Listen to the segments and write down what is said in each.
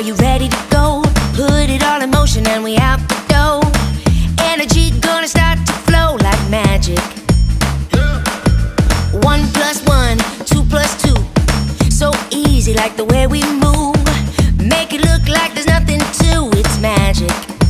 you ready to go? Put it all in motion and we out the door. Energy gonna start to flow like magic. 1 plus 1, 2 plus 2. So easy like the way we move. Make it look like there's nothing to it's magic.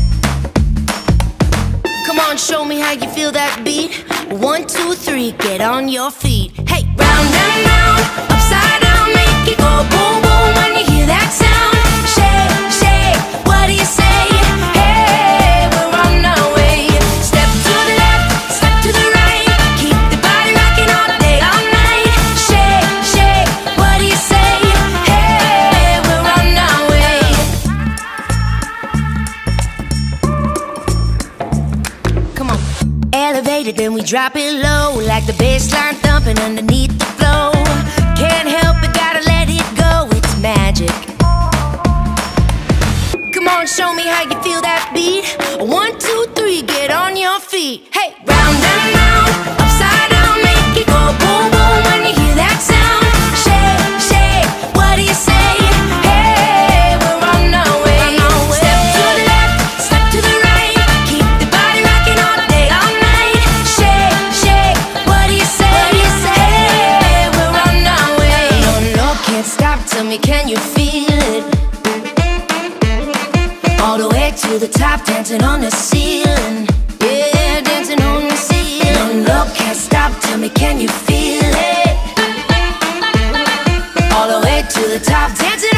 Come on, show me how you feel that beat. 1, 2, 3, get on your feet. Hey, round and round, upside down, make it go boom, boom when you hear that sound. Shake, shake, what do you say? Hey, we're on our way. Step to the left, step to the right. Keep the body rocking all day, all night. Shake, shake, what do you say? Hey, we're on our way. Come on. Elevated, then we drop it low, like the bass line thumping underneath the flow. Can't help it, gotta let it go, it's magic. Come on, show me how you feel that beat. 1, 2, 3, get on your feet. Hey, round and round, upside down, make it go boom, boom when you hear that sound. Shake, shake, what do you say? Hey, we're on our way. Step to the left, step to the right. Keep the body rocking all day, all night. Shake, shake, what do you say? Hey, we're on our way. No, no, can't stop, tell me, can you feel it? All the way to the top, dancing on the ceiling. Yeah, dancing on the ceiling. No, can't stop, tell me, can you feel it? All the way to the top, dancing